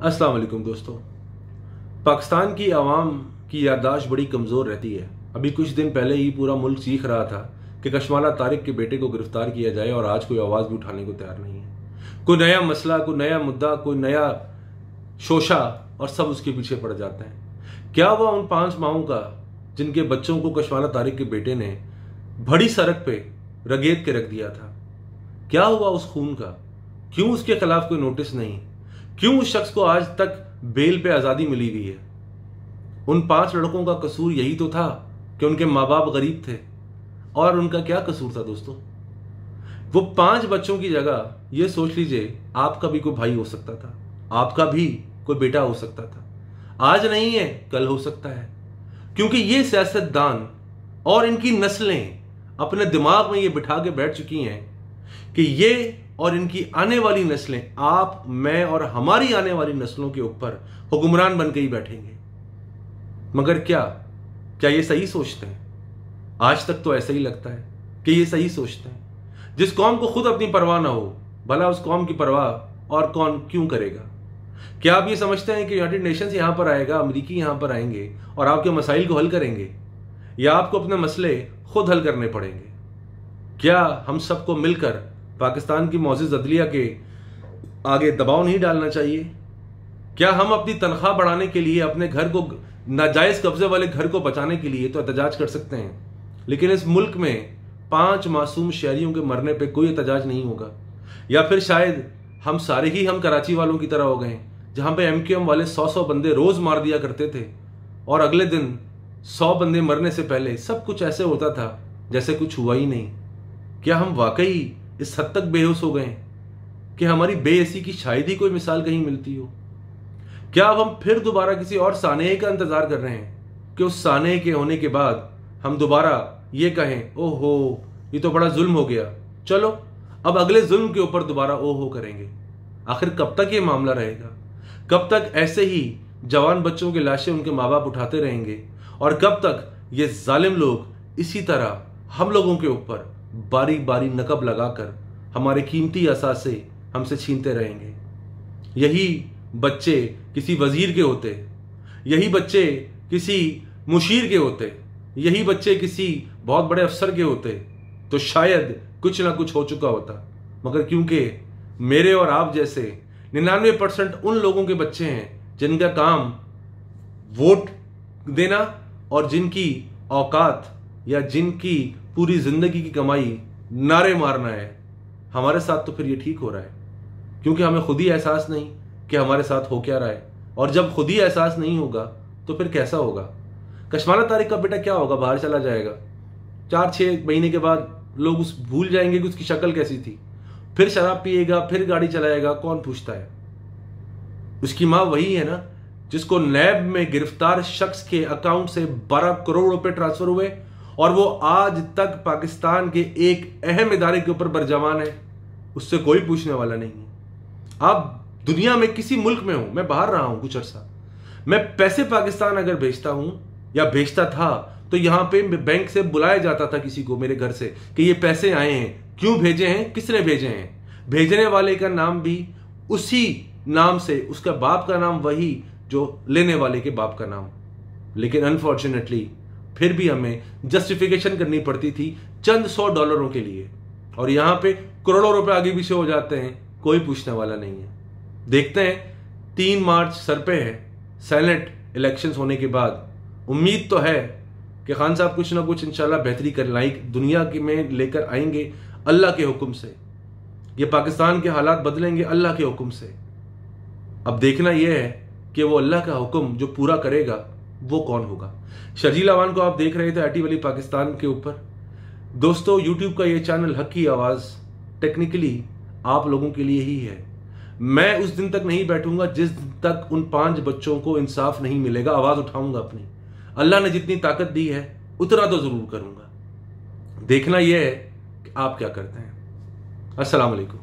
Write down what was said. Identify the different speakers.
Speaker 1: अस्सलाम वालेकुम दोस्तों। पाकिस्तान की आवाम की याददाश्त बड़ी कमज़ोर रहती है। अभी कुछ दिन पहले ही पूरा मुल्क चीख रहा था कि कशमाला तारिक के बेटे को गिरफ्तार किया जाए और आज कोई आवाज़ भी उठाने को तैयार नहीं है। कोई नया मसला, कोई नया मुद्दा, कोई नया शोशा और सब उसके पीछे पड़ जाते हैं। क्या हुआ उन 5 माओं का जिनके बच्चों को कशमाला तारिक के बेटे ने बड़ी सड़क पे रगेद के रख दिया था? क्या हुआ उस खून का? क्यों उसके खिलाफ कोई नोटिस नहीं? क्यों उस शख्स को आज तक बेल पे आजादी मिली हुई है? उन 5 लड़कों का कसूर यही तो था कि उनके माँ बाप गरीब थे। और उनका क्या कसूर था दोस्तों? वो 5 बच्चों की जगह ये सोच लीजिए, आपका भी कोई भाई हो सकता था, आपका भी कोई बेटा हो सकता था। आज नहीं है, कल हो सकता है। क्योंकि ये सियासतदान और इनकी नस्लें अपने दिमाग में ये बिठा के बैठ चुकी हैं कि ये और इनकी आने वाली नस्लें, आप, मैं और हमारी आने वाली नस्लों के ऊपर हुक्मरान बन के ही बैठेंगे। मगर क्या ये सही सोचते हैं? आज तक तो ऐसा ही लगता है कि ये सही सोचते हैं। जिस कौम को खुद अपनी परवाह ना हो, भला उस कौम की परवाह और कौन क्यों करेगा? क्या आप ये समझते हैं कि यूनाइटेड नेशंस यहां पर आएगा, अमेरिकी यहां पर आएंगे और आपके मसाइल को हल करेंगे, या आपको अपने मसले खुद हल करने पड़ेंगे? क्या हम सबको मिलकर पाकिस्तान की मौजूद अदलिया के आगे दबाव नहीं डालना चाहिए? क्या हम अपनी तनख्वाह बढ़ाने के लिए, अपने घर को, नाजायज कब्जे वाले घर को बचाने के लिए तो एहतजाज कर सकते हैं, लेकिन इस मुल्क में 5 मासूम शहरियों के मरने पे कोई एहतजाज नहीं होगा? या फिर शायद हम सारे ही हम कराची वालों की तरह हो गए, जहां पे MQM वाले 100 बंदे रोज मार दिया करते थे और अगले दिन 100 बंदे मरने से पहले सब कुछ ऐसे होता था जैसे कुछ हुआ ही नहीं। क्या हम वाकई इस हद तक बेहोश हो गए कि हमारी बेयसी की शायद ही कोई मिसाल कहीं मिलती हो? क्या अब हम फिर दोबारा किसी और सानेह का इंतजार कर रहे हैं कि उस सानेह के होने के बाद हम दोबारा ये कहें, ओहो ये तो बड़ा जुल्म हो गया, चलो अब अगले जुल्म के ऊपर दोबारा ओहो करेंगे? आखिर कब तक ये मामला रहेगा? कब तक ऐसे ही जवान बच्चों की लाशें उनके माँ बाप उठाते रहेंगे? और कब तक ये जालिम लोग इसी तरह हम लोगों के ऊपर बारी बारी नकब लगाकर हमारे कीमती असासे हमसे छीनते रहेंगे? यही बच्चे किसी वजीर के होते, यही बच्चे किसी मुशीर के होते, यही बच्चे किसी बहुत बड़े अफसर के होते तो शायद कुछ ना कुछ हो चुका होता। मगर क्योंकि मेरे और आप जैसे 99% उन लोगों के बच्चे हैं जिनका काम वोट देना और जिनकी औकात या जिनकी पूरी जिंदगी की कमाई नारे मारना है, हमारे साथ तो फिर ये ठीक हो रहा है। क्योंकि हमें खुद ही एहसास नहीं कि हमारे साथ हो क्या रहा है। और जब खुद ही एहसास नहीं होगा तो फिर कैसा होगा? कशमाला तारिक का बेटा क्या होगा? बाहर चला जाएगा, 4-6 महीने के बाद लोग उस भूल जाएंगे कि उसकी शक्ल कैसी थी। फिर शराब पिएगा, फिर गाड़ी चलाएगा, कौन पूछता है? उसकी मां वही है ना जिसको नैब में गिरफ्तार शख्स के अकाउंट से 12 करोड़ रुपए ट्रांसफर हुए और वो आज तक पाकिस्तान के एक अहम इदारे के ऊपर बरजमान है। उससे कोई पूछने वाला नहीं है। आप दुनिया में किसी मुल्क में हूं, मैं बाहर रहा हूं कुछ अर्सा, मैं पैसे पाकिस्तान अगर भेजता हूं या भेजता था तो यहां पे बैंक से बुलाया जाता था किसी को मेरे घर से कि ये पैसे आए हैं, क्यों भेजे हैं, किसने भेजे हैं। भेजने वाले का नाम भी उसी नाम से, उसका बाप का नाम वही जो लेने वाले के बाप का नाम। लेकिन अनफॉर्चुनेटली फिर भी हमें जस्टिफिकेशन करनी पड़ती थी चंद $100 के लिए, और यहां पे करोड़ों रुपए आगे पीछे हो जाते हैं, कोई पूछने वाला नहीं है। देखते हैं 3 मार्च सर पे है, सेनेट इलेक्शंस होने के बाद उम्मीद तो है कि खान साहब कुछ ना कुछ इंशाल्लाह बेहतरी कर लाइक दुनिया के में लेकर आएंगे अल्लाह के हुक्म से। ये पाकिस्तान के हालात बदलेंगे अल्लाह के हुक्म से। अब देखना यह है कि वो अल्लाह का हुक्म जो पूरा करेगा वो कौन होगा। शर्जील अवान को आप देख रहे थे आईटी वाली पाकिस्तान के ऊपर। दोस्तों, यूट्यूब का ये चैनल हक की आवाज़ टेक्निकली आप लोगों के लिए ही है। मैं उस दिन तक नहीं बैठूंगा जिस दिन तक उन 5 बच्चों को इंसाफ नहीं मिलेगा। आवाज़ उठाऊंगा अपनी, अल्लाह ने जितनी ताकत दी है उतना तो ज़रूर करूंगा। देखना यह है कि आप क्या करते हैं। अस्सलाम वालेकुम।